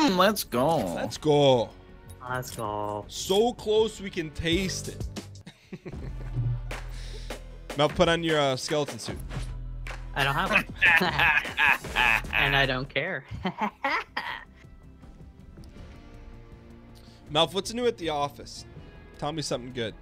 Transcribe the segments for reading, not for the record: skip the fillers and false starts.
Let's go. Let's go. Let's go. So close we can taste it. Now put on your skeleton suit. I don't have one. And I don't care. Malf, what's new at the office? Tell me something good.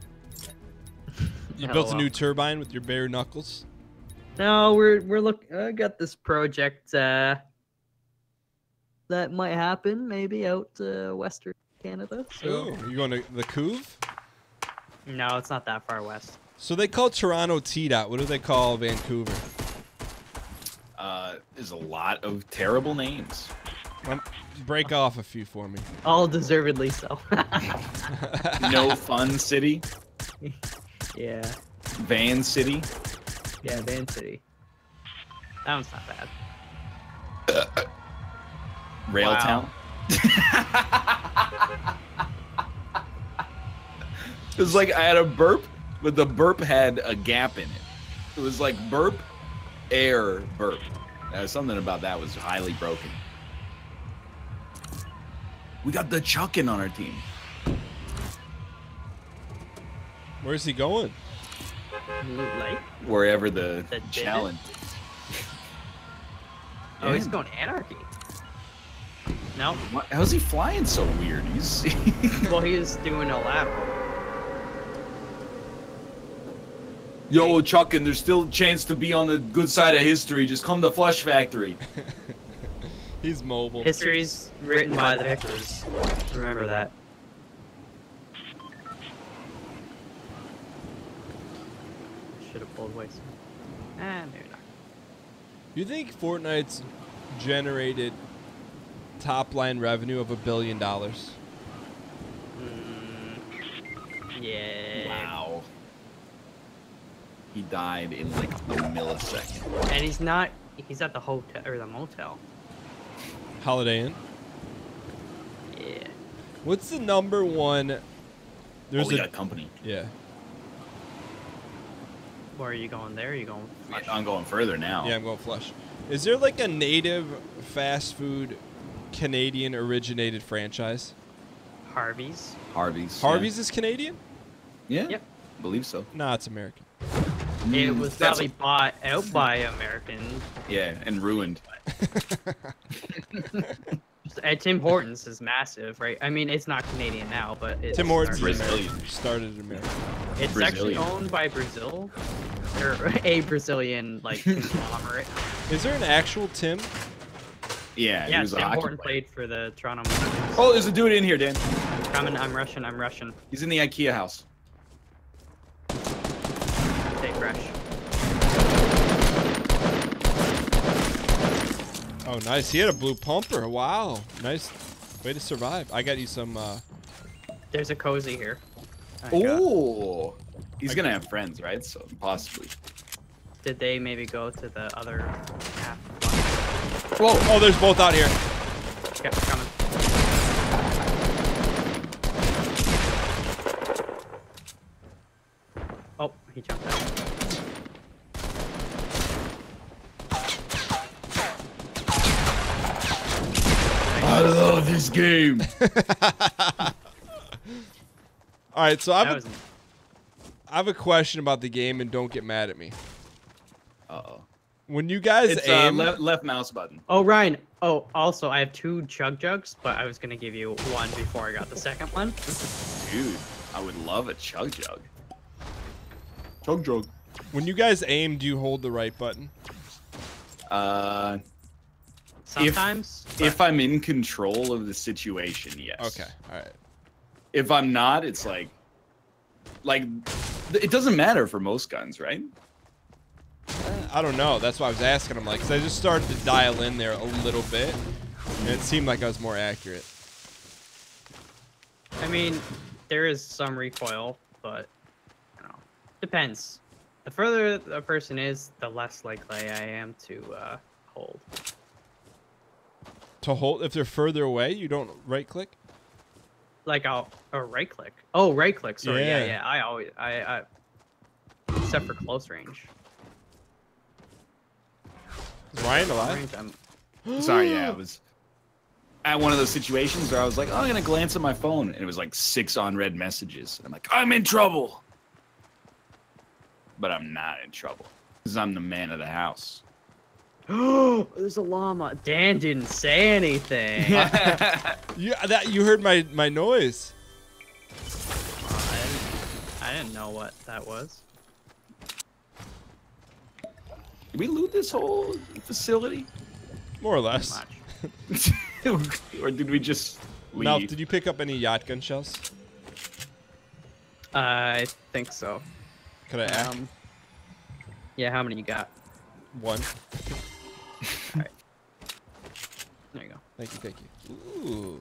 You Oh, built a well. new turbine with your bare knuckles? No, we're looking. I got this project that might happen, maybe out Western Canada. So. Oh, you going to the Couve? No, it's not that far west. So they call Toronto T-Dot. What do they call Vancouver? There's a lot of terrible names. Break off a few for me. All deservedly so. No Fun City, Yeah, Van City. yeah, Van City. That one's not bad. Railtown. It was like I had a burp, but the burp had a gap in it. It was like burp, air, burp. Something about that was highly broken. We got the Chuckin on our team. Where's he going? Loot Lake. Wherever the The divot? challenge. Oh, he's Yeah. going Anarchy. No, What- How's he flying so weird? He's well, he is doing a lateral. Yo, Chuckin, there's still a chance to be on the good side of history. Just come to Flush Factory. He's mobile. History's written by the victors. Remember that. Should have pulled away some. Maybe not. You think Fortnite's generated top line revenue of $1 billion? Yeah. Wow. He died in like a millisecond. And he's not. He's at the hotel or the motel. Holiday Inn. Yeah. What's the number one? There's We a got company. yeah. Where are you going there? Are you going? I'm going further now. Yeah, I'm going flush. Is there like a native fast food Canadian originated franchise? Harvey's. Harvey's. Harvey's is Canadian? Yeah. Yep. Believe so. Nah, it's American. It was That's probably bought out by Americans. Yeah, and ruined. Tim Hortons is massive, right? I mean, it's not Canadian now, but it's Tim Hortons started- Brazilian. started in America. It's actually Brazilian. owned by Brazil, or a Brazilian like conglomerate. Is there an actual Tim? Yeah, he Yeah, was a Tim hockey Horton player. played for the Toronto Maple Oh, there's a dude in here, Dan. Leafs. Coming, I'm Russian. I'm Russian. He's in the IKEA house. Stay fresh. Oh, nice. He had a blue pumper. Wow. Nice way to survive. I got you some. There's a cozy here. Oh, he's gonna have friends, right? So possibly. Did they maybe go to the other half? Whoa. Oh, there's both out here. Okay, coming. Oh, he jumped out. I love this game. All right, so I That have, was I have a question about the game, and don't get mad at me. Uh-oh. When you guys It's aim, left mouse button. Oh, Ryan. Oh, also, I have 2 chug jugs, but I was gonna give you one before I got the second one. Dude, I would love a chug jug. Chug jug. when you guys aim, do you hold the right button? Sometimes. If I'm in control of the situation, yes. Okay, all right. If I'm not, it's like it doesn't matter for most guns, right? I don't know. That's why I was asking him, like, 'cause I just started to dial in there a little bit, and it seemed like I was more accurate. I mean, there is some recoil, but you know, depends. The further a person is, the less likely I am to hold. To hold, if they're further away, you don't right click. Like I'll right click. Oh, right click. Sorry. Yeah. Yeah. I always except for close range. Is Ryan Long alive? range, I'm Sorry, yeah, it was. at one of those situations where I was like, oh, I'm gonna glance at my phone, and it was like 6 unread messages. And I'm like, I'm in trouble. But I'm not in trouble because I'm the man of the house. Oh, there's a llama. Dan didn't say anything. You heard my noise. I didn't know what that was. Did we loot this whole facility? More or less. Much. Or did we just leave? Mel, did you pick up any yacht gun shells? I think so. Could I ask? Yeah, how many you got? 1. Alright. There you go. Thank you. Ooh.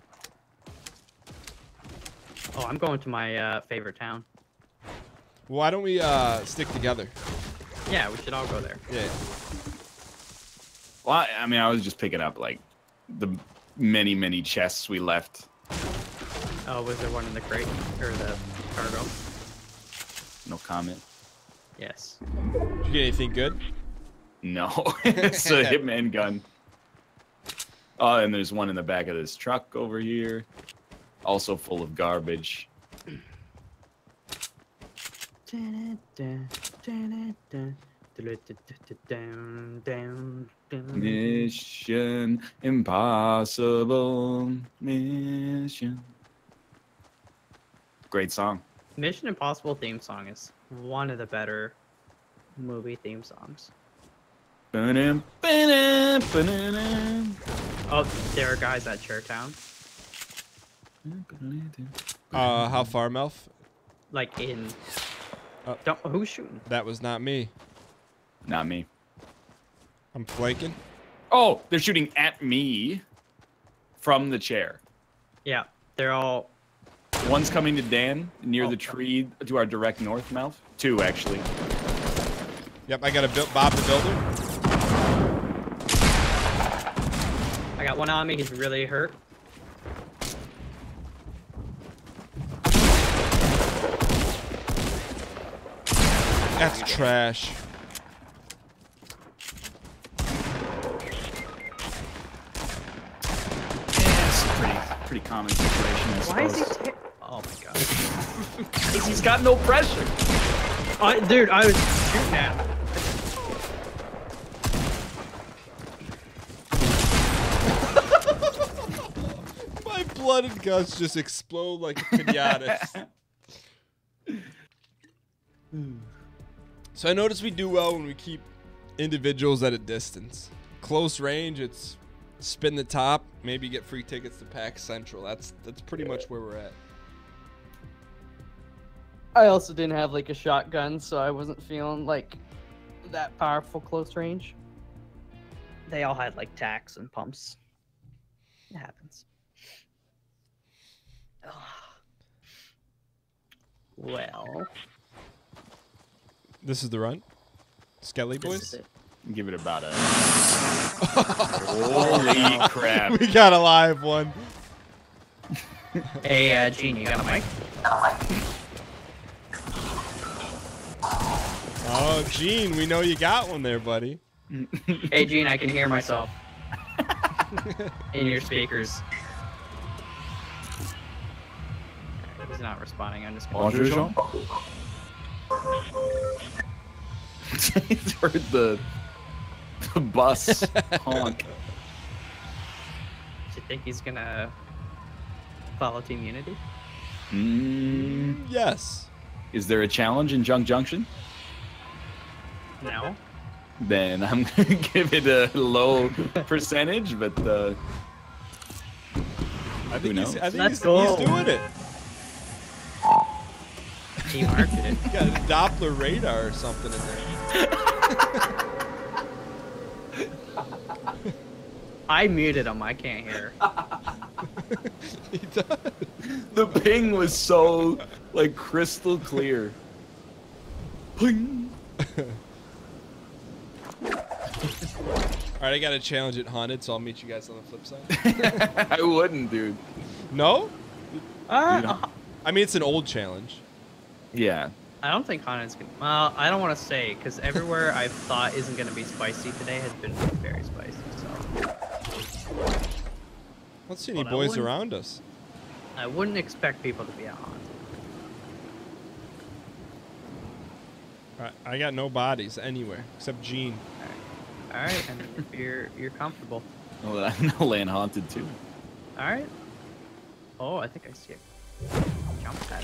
Oh, I'm going to my favorite town. Why don't we stick together? Yeah, we should all go there. Yeah. Well, I mean, I was just picking up like the many chests we left. Oh, was there one in the crate or the cargo? No comment. Yes. Did you get anything good? No, it's a Hitman gun. Oh, and there's one in the back of this truck over here, also full of garbage. Mission Impossible. Mission. Great song. Mission Impossible theme song is one of the better movie theme songs. Ba-dum, ba-dum, ba-dum. Oh, there are guys at Chertown. How far, Melf? Like in. Oh. Don't. Who's shooting? That was not me. Not me. I'm flanking. Oh, they're shooting at me from the chair. Yeah, they're all. One's coming to Dan near Oh, the tree to our direct north mouth. 2, actually. Yep, I got a Bob the Builder. I got one on me. He's really hurt. That's trash. Yeah, it's a pretty common situation, I Why is he? suppose. Oh my god. He's got no pressure. Dude, I was shooting at him. My blood and guts just explode like pinatas. So I notice we do well when we keep individuals at a distance. Close range, it's spin the top, maybe get free tickets to PAX Central. That's pretty much where we're at. I also didn't have like a shotgun, so I wasn't feeling like that powerful close range. They all had like tacks and pumps. It happens. Ugh. Well, This is the run. Skelly this is boys. it. Give it about a. Holy crap. We got a live one. Hey, Gene, you got a mic? Oh, Gene, we know you got one there, buddy. Hey, Gene, I can hear myself in your speakers. He's not responding. I'm just Bonjour, Jean. He's heard the bus honk. Do you think he's gonna follow Team Unity? Yes. Is there a challenge in Junk Junction? No. Then I'm gonna give it a low percentage, but I think knows? Let's go. he's doing it. He marked it. He's got a Doppler radar or something in there. I muted him. I can't hear. He does. the ping was so like crystal clear. Ping. All right, I got a challenge at Haunted, so I'll meet you guys on the flip side. I wouldn't, dude. No? I I mean, it's an old challenge. Yeah. don't think Hana's gonna. Well, I don't want to say because everywhere I've thought isn't gonna be spicy today has been very spicy. So I don't see any But I boys wouldn't- around us. I wouldn't expect people to be out haunted. I got no bodies anywhere except Gene. All right, and if you're comfortable. Oh, I'm now land haunted too. All right. Oh, I think I see a jump pad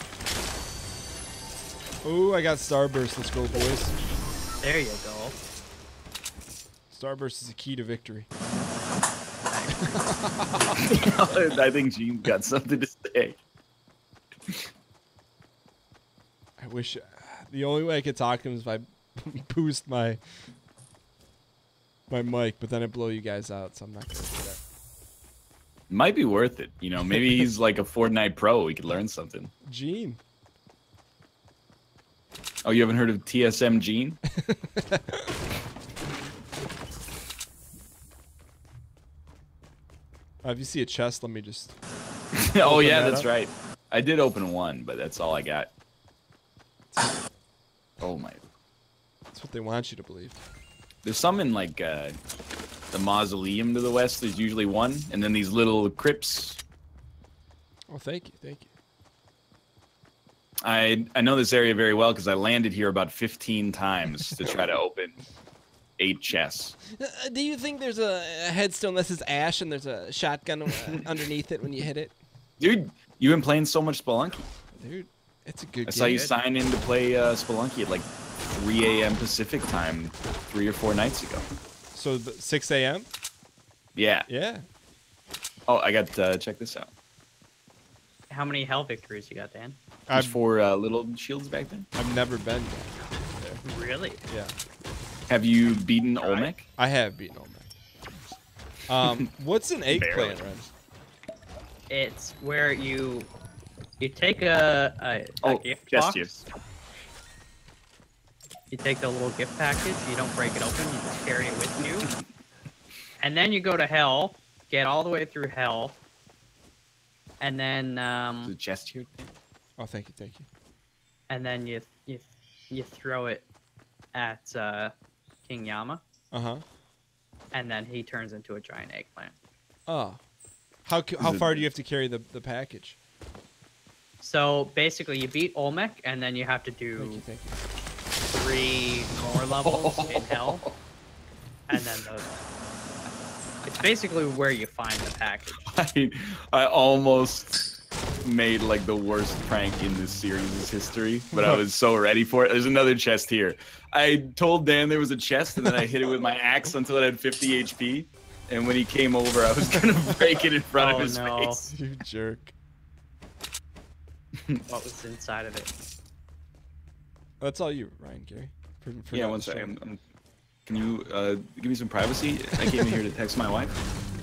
here. Ooh, I got Starburst. Let's go, boys. There you go. Starburst is the key to victory. I think Gene's got something to say. I wish the only way I could talk to him is if I boost my mic, but then it blow you guys out, so I'm not gonna do that. Might be worth it. You know, maybe he's like a Fortnite pro. We could learn something. Gene. Oh, you haven't heard of TSM Gene? If you see a chest, let me just. Oh Open yeah, that that's up. right. I did open one, but that's all I got. Oh my. That's what they want you to believe. There's some in like the mausoleum to the west. There's usually one, and then these little crypts. Oh, thank you, thank you. I know this area very well because I landed here about 15 times to try to open 8 chests. Do you think there's a headstone that says Ash and there's a shotgun underneath it when you hit it? Dude, you've been playing so much Spelunky. Dude, it's a good I game. saw you sign in to play Spelunky at like 3 a.m. Pacific time 3 or 4 nights ago. So 6 a.m.? Yeah. Yeah. Oh, I got check this out. How many hell victories you got, Dan? There's I've 4 little shields back then. never been there. Really? Yeah. Have you beaten Olmec? I have beaten Olmec. What's an eggplant run? It's where you take a gift just box. you. You take the little gift package. You don't break it open. You just carry it with you. And then you go to hell. Get all the way through hell. And then There's a chest here. Oh, thank you, thank you. and then you throw it at King Yama, Uh-huh. and then he turns into a giant eggplant. Oh. How it- far do you have to carry the package? So basically, you beat Olmec, and then you have to Thank do you, thank you. 3 more levels in hell, and then it's basically where you find the package. I almost made like the worst prank in this series' history, but I was so ready for it. There's another chest here. I told Dan there was a chest, and then I hit it with my axe until it had 50 HP. And when he came over, I was gonna break it in front of Oh, his no. face. You jerk. What was inside of it? That's all you, Ryan Gary. For Yeah, that one show. second. Can you give me some privacy? I came in here to text my wife.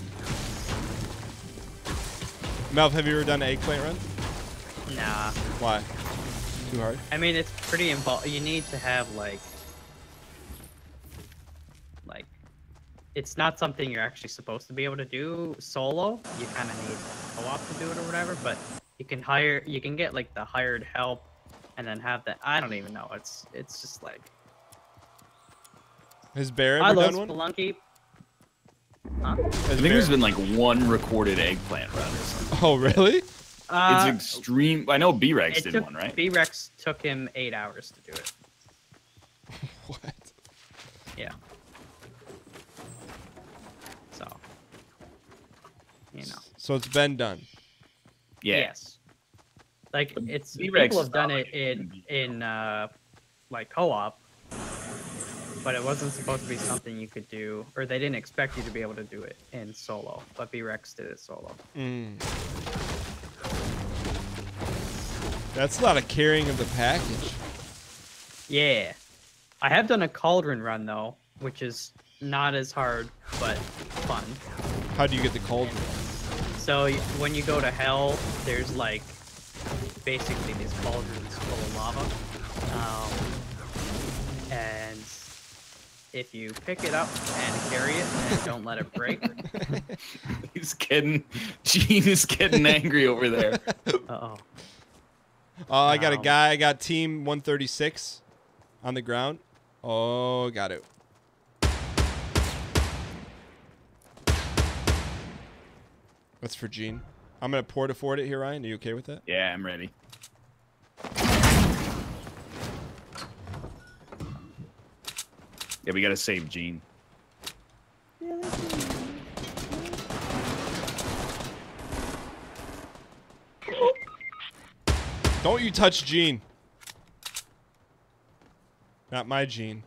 Melv, have you ever done an eggplant run? Nah. Why? Too hard? I mean, it's pretty involved. You need to have like, it's not something you're actually supposed to be able to do solo. You kind of need co-op to do it or whatever. But you can get like the hired help, and then have that. I don't even know. It's just like Has Bear I ever love done one? Spelunky. Huh? I think there's been like one recorded eggplant run or something. Oh, really? It's extreme. I know B-Rex It did took one, right? B-Rex took him 8 hours to do it. What? Yeah. So, you know. So it's been done. Yeah. Yes. Like it's B-Rex people is have done not it like it should in like co-op, but it wasn't supposed to be something you could do, or they didn't expect you to be able to do it in solo. But B-Rex did it solo. Mm. That's a lot of carrying of the package. Yeah. I have done a cauldron run though, which is not as hard but fun. How do you get the cauldron? So when you go to hell, there's like basically these cauldrons full of lava, and if you pick it up and carry it and don't let it break, Gene is getting angry over there. uh-oh. Oh, I got a Wow. guy. I got team 136 on the ground. Oh, got it. That's for Gene. I'm gonna port forward it here, Ryan. Are you okay with that? Yeah, I'm ready. Yeah, we gotta save Gene. Don't you touch Gene. Not my Gene.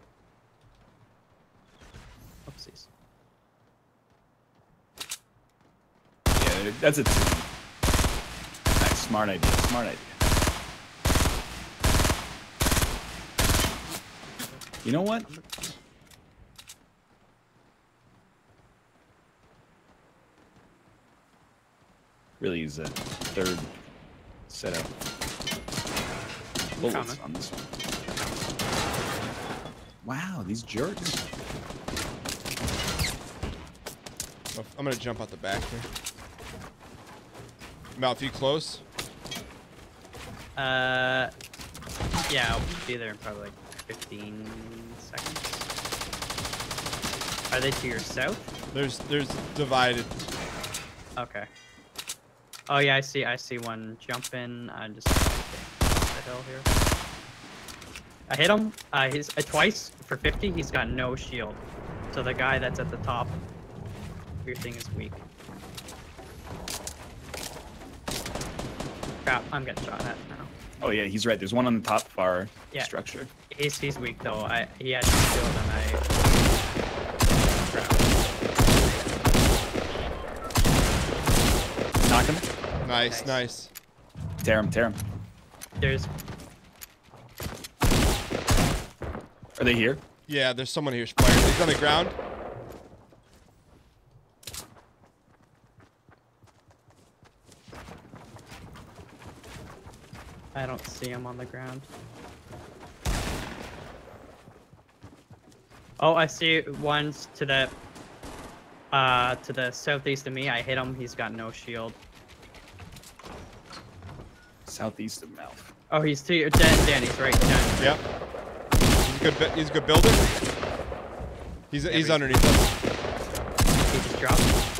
Oopsies. Yeah, that's a team. Nice, smart idea. Smart idea. You know what? Really is a third setup. Bullets on this one. Wow, these jerks. I'm gonna jump out the back here. Mal, if you close. Yeah, I'll be there in probably like 15 seconds. Are they to your south? There's divided. Okay. Oh yeah, I see one jumping. I just the hill here. I hit him. He's twice for 50. He's got no shield. So the guy that's at the top, your thing is weak. Crap! I'm getting shot at now. Oh yeah, he's right. There's one on the top of our Yeah. structure. He's weak though. He had no shield and crap. Knock him. Nice, Nice. nice. Tear him. Tear him. There's Are they here? Yeah, there's someone here. Spire. He's on the ground. I don't see him on the ground. Oh, I see one's to the southeast of me. I hit him. He's got no shield. Southeast of Mouth. Oh, he's to your Danny's right. Dan. Yep. He's a good builder. He's underneath us. He just dropped.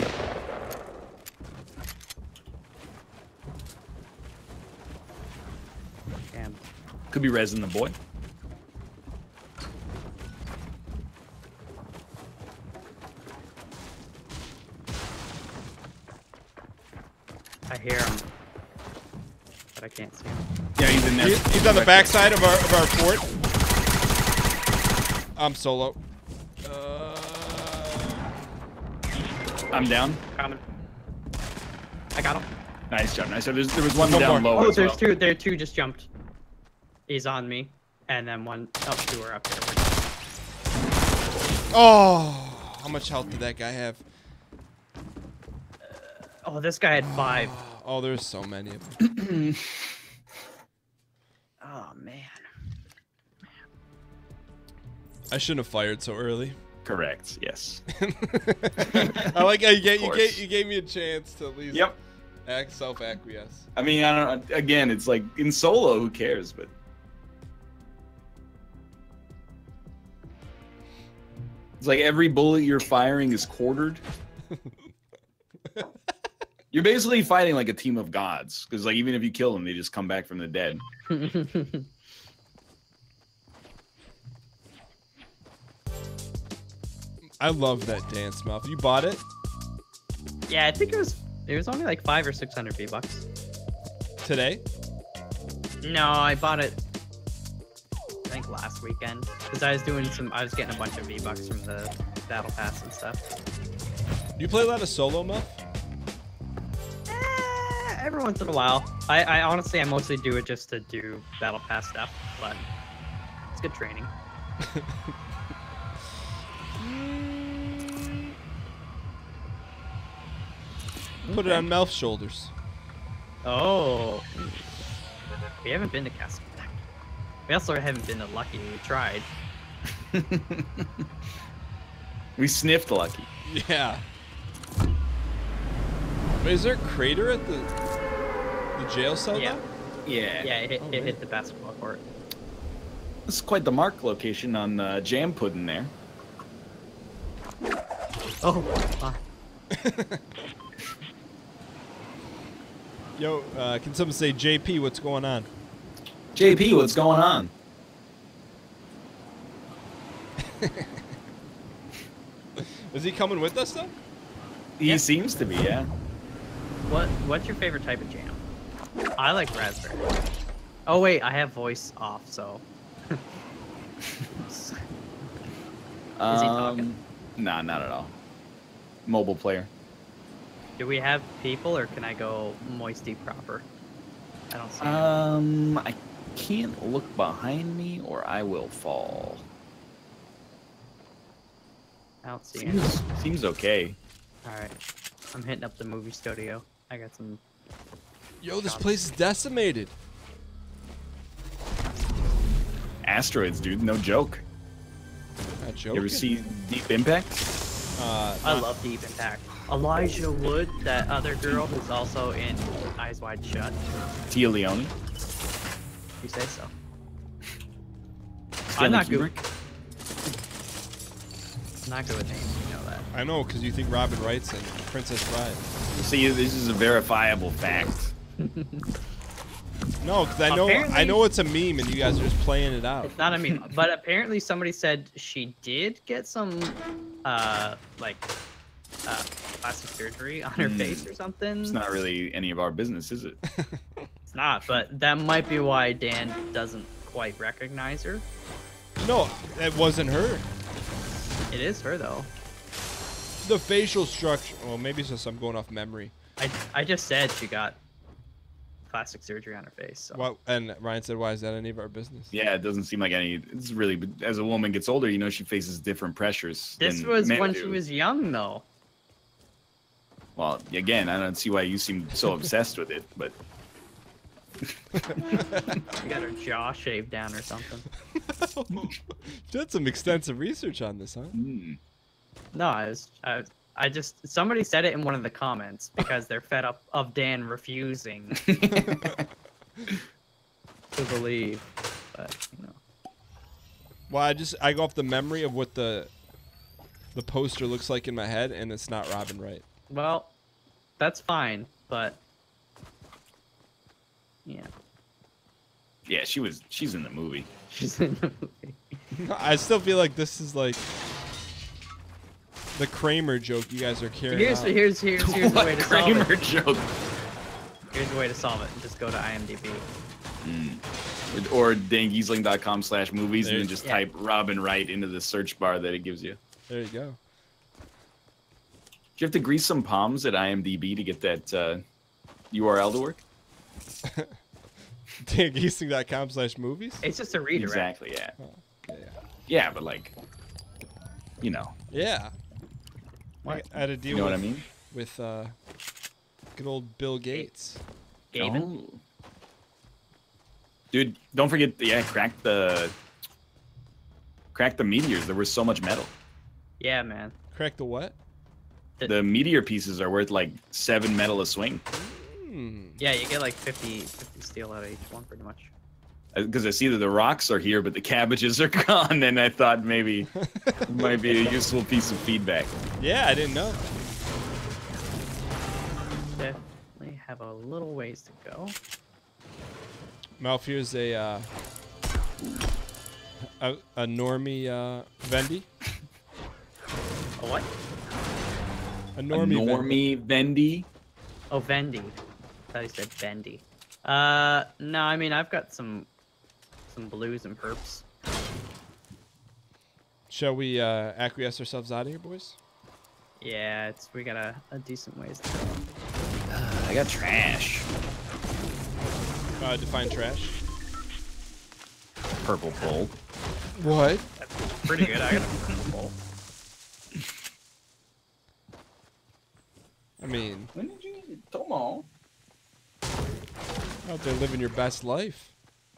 Damn. Could be resin the boy. I hear him, but I can't see him. Yeah, he's in there. He's on the backside of our fort. I'm solo. I'm down. Coming. I got him. Nice job. Nice job. There was one One down more. low. Oh, as there's well. two. There are two just jumped. He's on me, and then one. Oh, two are up here. Oh, how much health did that guy have? Oh, this guy had 5. Oh, there's so many of them. Oh man. I shouldn't have fired so early. Correct. Yes. I like how you course. gave me a chance to at least Yep. self-acquiesce. I mean, I don't. Again, it's like in solo, who cares? But it's like every bullet you're firing is quartered. You're basically fighting like a team of gods, because like even if you kill them, they just come back from the dead. I love that dance, Mouth. You bought it Yeah, I think it was only like 500 or 600 V-bucks. today? No, I bought it I think last weekend because I was getting a bunch of V-bucks from the battle pass and stuff. Do you play a lot of solo, Mouth? Every once in a while. I honestly, I mostly do it just to do battle pass stuff, but it's good training. Put it on Mouth's shoulders. Oh, we haven't been to Castle Black. We also haven't been to Lucky. We tried. We sniffed lucky. Yeah. Wait, is there a crater at the jail cell? Yeah. though? Yeah. Yeah, it Oh, hit the basketball court. This is quite the mark location on Jam Pudding there. Oh, Yo, can someone say JP? What's going on? JP, what's going on? Is he coming with us though? He Yeah. seems to be, yeah. What's your favorite type of jam? I like raspberry. Oh wait, I have voice off, so. Is he talking? Nah, not at all. Mobile player. Do we have people, or can I go moisty proper? I don't see. I can't look behind me or I will fall. I don't see any. Seems okay. All right, I'm hitting up the movie studio. I got some. Yo, this place is decimated. Asteroids, dude, no joke. Not You joking. ever see Deep Impact? I love Deep Impact. Elijah Wood, that other girl who's also in Eyes Wide Shut. Tia Leone? You say so. Stanley not good. Kubrick? I'm not good with names, you know that. I know, because you think Robin Wright's in Princess Bride. See, this is a verifiable fact. No, because I know Apparently- it's a meme, and you guys are just playing it out. It's not a meme, but apparently somebody said she did get some, plastic surgery on her face or something. It's not really any of our business, is it? It's not, but that might be why Dan doesn't quite recognize her. No, it wasn't her. It is her though. The facial structure. Well, maybe it's just I'm going off memory. I just said she got plastic surgery on her face. So. What? And Ryan said, "Why is that any of our business?" Yeah, it doesn't seem like any. It's really, as a woman gets older, you know, she faces different pressures. This than was men when do. she was young though. Well, again, I don't see why you seem so obsessed with it, but She got her jaw shaved down or something. You did some extensive research on this, huh? No, I just somebody said it in one of the comments because they're fed up of Dan refusing to believe. But you know, Well, I go off the memory of what the poster looks like in my head, and it's not Robin Wright. well, that's fine. But yeah, yeah, she's in the movie. she's in the movie. I still feel like this is like the Kramer joke you guys are carrying Here's out. here's the What way to solve Kramer it. joke? Here's the way to solve it. Just go to IMDb. Or dangiesling.com/movies and then just Yeah. type Robin Wright into the search bar that it gives you. There you go. Do you have to grease some palms at IMDb to get that URL to work? dangeasing.com/movies. It's just a redirect. Exactly, yeah. Yeah. Yeah, but like, you know. Yeah. What? I had to deal You know with, what I mean? with good old Bill Gates. Gaben. Oh. Dude, don't forget, yeah, crack the meteors. There was so much metal. Yeah, man. Crack the what? The meteor pieces are worth like 7 metal a swing. Yeah, you get like 50 steel out of each one, pretty much. Because I see that the rocks are here, but the cabbages are gone, and I thought maybe it might be a useful piece of feedback. Yeah, I didn't know. Definitely have a little ways to go. Malf, here's a normie Vendy. A what? A A normie. Vendy. normie Vendy. Oh, Vendy. I thought you said Bendy. No, I mean I've got some blues and perps. Shall we acquiesce ourselves out of here, boys? Yeah, we got a decent ways to go. I got trash. Define trash. Purple pole. What? That's pretty good. I got a purple bowl. I mean, When did you get it? Tomo? out there living your best life.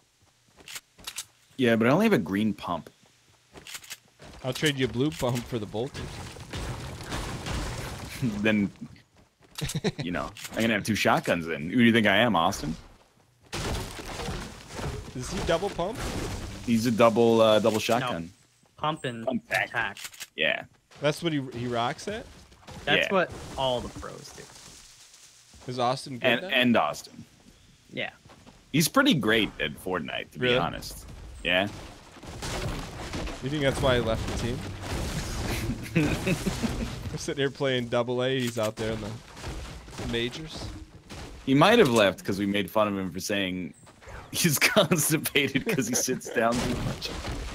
Yeah, but I only have a green pump. I'll trade you a blue pump for the bolters. Then, you know, I'm gonna have 2 shotguns then. Who do you think I am, Austin? Is he double pump? He's a double shotgun. Pump and Pump attack. attack. Yeah. That's what he rocks at? That's Yeah. what all the pros do. Is Austin good and now? and Austin. Yeah. He's pretty great at Fortnite, to Really? be honest. Yeah. You think that's why he left the team? We're sitting here playing AA. He's out there in the majors. He might have left because we made fun of him for saying he's constipated because he sits down too much.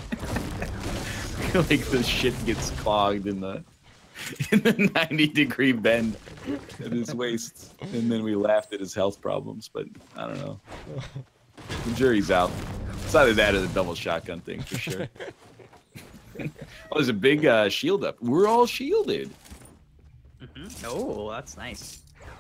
Like the shit gets clogged in the 90-degree bend at his waist, and then we laughed at his health problems. But I don't know. The jury's out. It's either that or the double shotgun thing for sure. Oh, there's a big shield up. We're all shielded. Oh, that's nice.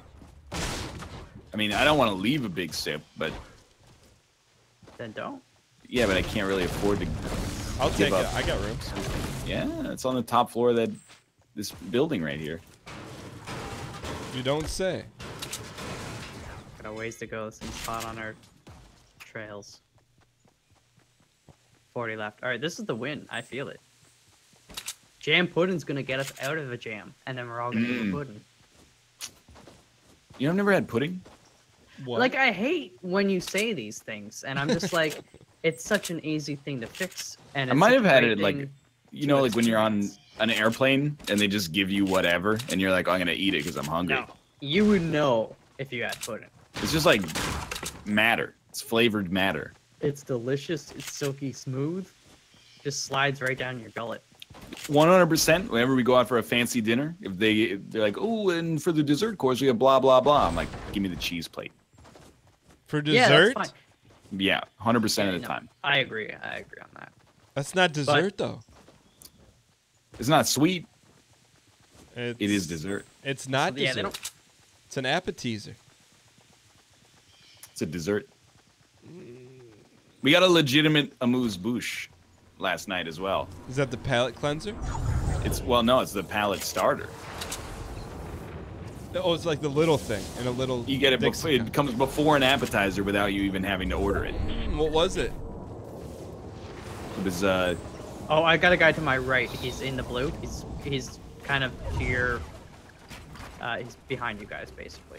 I mean, I don't want to leave a big sip, but Then don't. yeah, but I can't really afford to. I'll Give take up. it. I got rooms. Yeah, it's on the top floor of this building right here. You don't say. Got a ways to go. Some spot on our trails. 40 left. All right, this is the win. I feel it. Jam pudding's gonna get us out of a jam, and then we're all gonna eat pudding. You know, I've never had pudding. What? Like, I hate when you say these things, and I'm just like, it's such an easy thing to fix. And I it's might such have a had great it like, thing you know, like when you're on experience. an airplane and they just give you whatever, and you're like, I'm gonna eat it because I'm hungry. No, you would know if you had pudding. It's just like matter. It's flavored matter. It's delicious. It's silky smooth. Just slides right down your gullet. 100%. Whenever we go out for a fancy dinner, if they're like, oh, and for the dessert course we have blah blah blah. I'm like, give me the cheese plate. For Yeah, dessert? that's fine. Yeah, 100% of the No, time. I agree. I agree on that. That's not dessert though. It's not sweet. It's, It is dessert. It's not Yeah, dessert. they don't. It's an appetizer. It's a dessert. We got a legitimate amuse-bouche last night as well. Is that the palate cleanser? No, it's the palate starter. Oh, it's like the little thing in a little. You get it before, Dixie it comes before an appetizer without you even having to order it. cup. What was it? It was Oh, I got a guy to my right. He's in the blue. He's kind of to your. He's behind you guys, basically.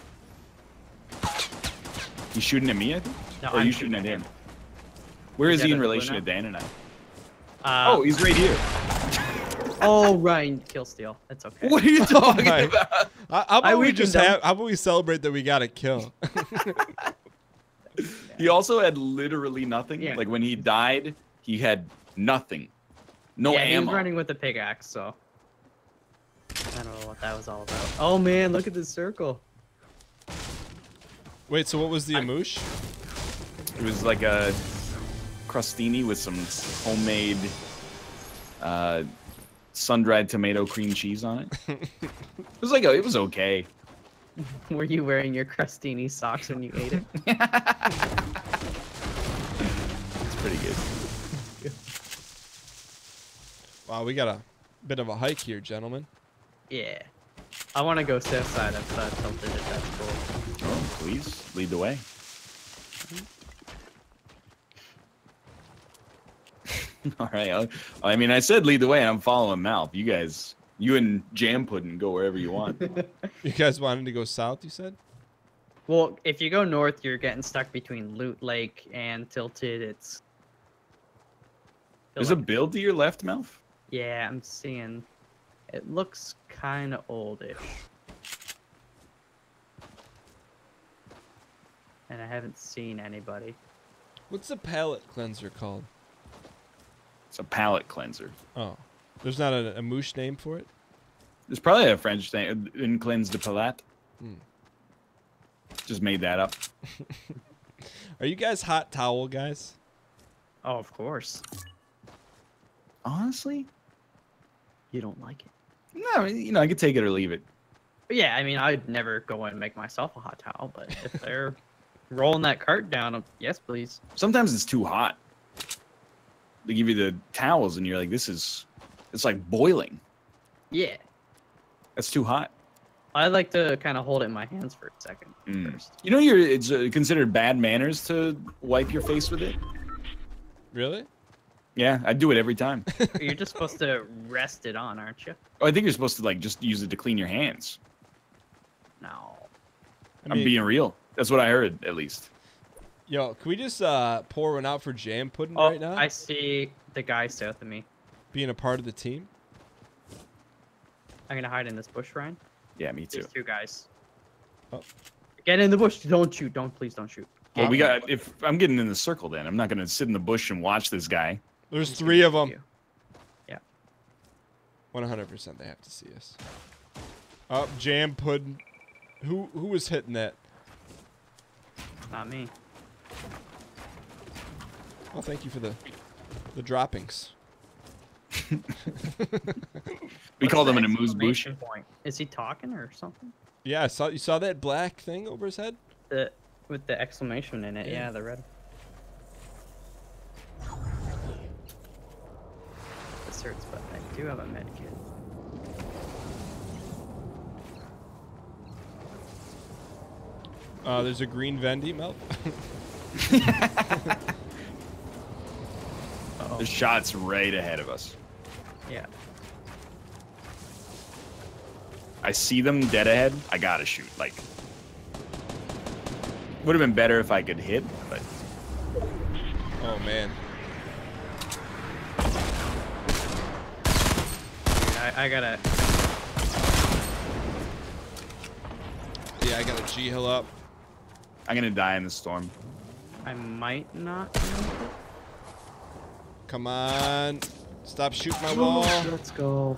you shooting at me, I think? No, Or I'm you shooting at him? Where He's is he at in the blue relation now. to Dan and I? Oh, Oh, he's right here. oh, Ryan, kill steal. That's okay. What are you talking my- about? How I about we weakened just him. have? How about we celebrate that we got a kill? He also had literally nothing. Yeah. Like when he died, he had nothing. No Yeah, he was ammo. running with the pickaxe, so. I don't know what that was all about. Oh man, look at this circle. Wait, so what was the amoosh? It was like a crostini with some homemade sun-dried tomato cream cheese on it. It was okay. Were you wearing your crustini socks when you ate it? It's pretty good. Wow, we got a bit of a hike here, gentlemen. Yeah. I want to go south side of Tilted if that's cool. Oh, please lead the way. All right. I mean, I said lead the way, and I'm following Malp. You and Jam Pudding go wherever you want. You guys wanted to go south, you said? Well, if you go north, you're getting stuck between Loot Lake and Tilted. It's. There's a build to your left, Malf? Yeah, I'm seeing. It looks kind of oldish. And I haven't seen anybody. What's the palate cleanser called? It's a palate cleanser. Oh, there's not a moosh name for it? There's probably a French thing, une cleanse de palate. Hmm. Just made that up. Are you guys hot towel guys? Oh, of course. Honestly, You don't like it. no. I could take it or leave it. But yeah, I mean, I'd never go and make myself a hot towel, but if they're rolling that cart down, yes, please. Sometimes it's too hot. They give you the towels, and you're like, it's like boiling. Yeah. That's too hot. I like to kind of hold it in my hands for a second Mm. first. You know, it's considered bad manners to wipe your face with it. Really? Yeah, I do it every time. You're just supposed to rest it on, aren't you? Oh, I think you're supposed to just use it to clean your hands. No. I mean, I'm being real. That's what I heard, at least. Yo, can we just pour one out for Jam Pudding Oh, right now? I see the guy south of me. Being a part of the team. I'm gonna hide in this bush, Ryan. Yeah, me too. There's two guys. Oh. Get in the bush. Don't shoot. Please don't shoot. Well, we got. If I'm getting in the circle, then I'm not gonna sit in the bush and watch this guy. There's He's 3 gonna of them. shoot you. 100% they have to see us. Oh, Jam Pudding. Who was hitting that? Not me. Oh, thank you for the droppings. We call them an What's the amuse bush. exclamation point? Is he talking or something? Yeah, you saw that black thing over his head? With the exclamation in it. Yeah. Yeah, the red. This hurts, but I do have a med kit. There's a green Vendy, Mel. Uh-oh. There's shots right ahead of us. Yeah. I see them dead ahead. I gotta shoot. Like, would have been better if I could hit, but Oh, man. Dude, I gotta. Yeah, I got a G-Hill up. I'm gonna die in the storm. I might not. Come on. Stop shooting my wall. Let's go.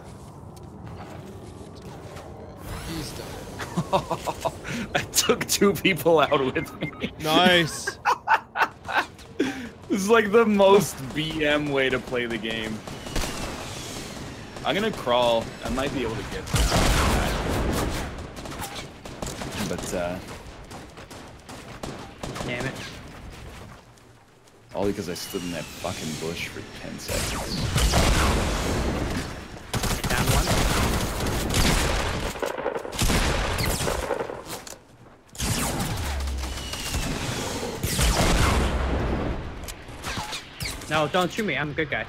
He's done. I took 2 people out with me. Nice. This is like the most BM way to play the game. I'm gonna crawl. I might be able to get down. But, Damn it. all because I stood in that fucking bush for 10 seconds. Down one. No, don't shoot me. I'm a good guy.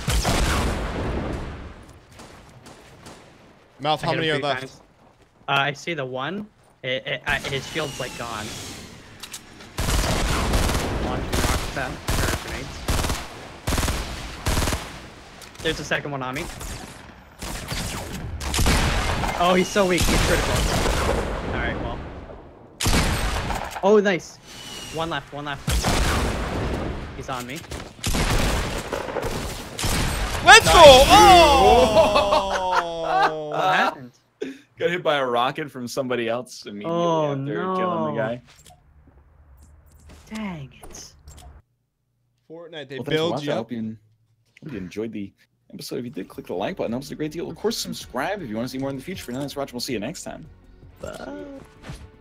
Mouth, I how hit him many are 3 left? times. I see the one. His shield's like gone. Launch rocks them. Or grenades. There's a second one on me. Oh, he's so weak. He's critical. Alright, well. Oh, nice. One left. He's on me. Let's go! Oh! What happened? Got hit by a rocket from somebody else immediately Oh, after killing the no. guy. Dang it. Fortnite, they Well, thanks for build watching. you I up. hope you enjoyed the episode. If you did, click the like button. It helps a great deal. Of course, subscribe if you want to see more in the future. For now, thanks for watching. We'll see you next time. Bye.